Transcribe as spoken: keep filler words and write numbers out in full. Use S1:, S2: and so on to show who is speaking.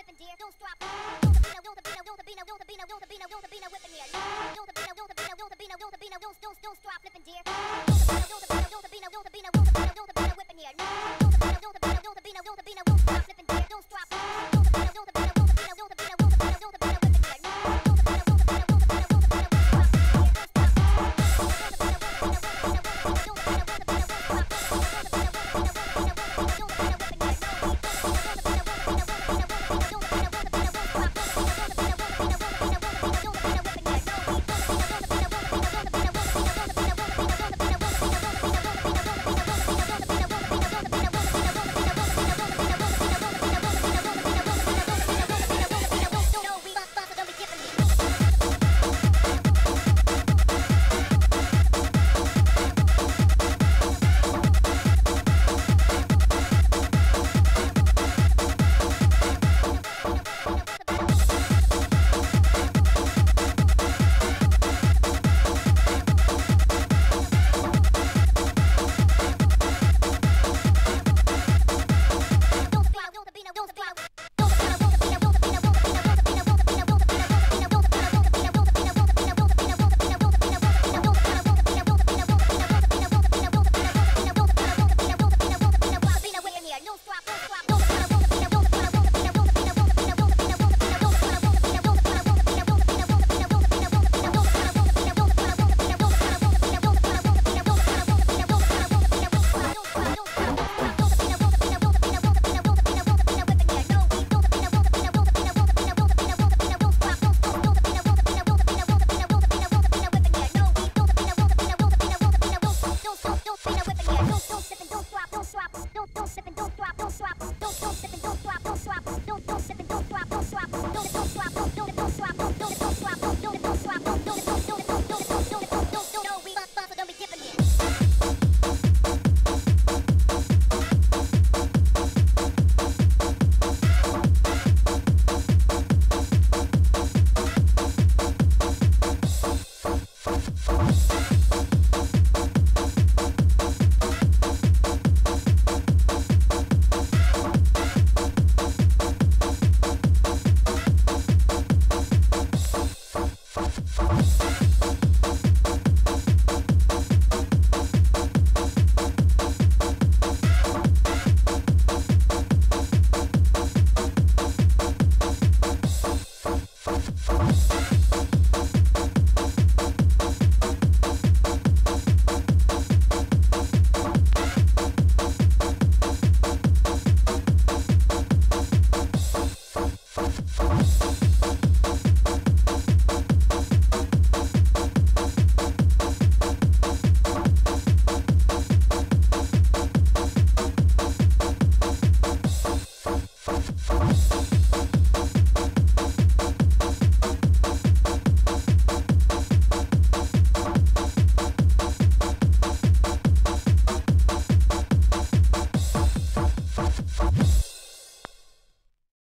S1: flipping deer. Don't stop. Don't the beano, don't the beano, don't the beano, don't the beano, don't the beano, don't the beano whipping here. Don't the beano, don't the beano, don't the beano, don't the beano, don't don't don't stop flipping deer. Don't the beano, don't the beano, don't the beano, don't the beano, don't the beano, don't the beano whipping here. Don't the beano, don't the beano, don't the beano, don't the beano, don't stop flipping deer. Don't stop. Don't the beano, don't the beano, don't the beano, don't the beano, don't the beano, don't the beano whipping here. Don't the beano, don't the beano, don't the beano, don't the beano, don't stop. Don't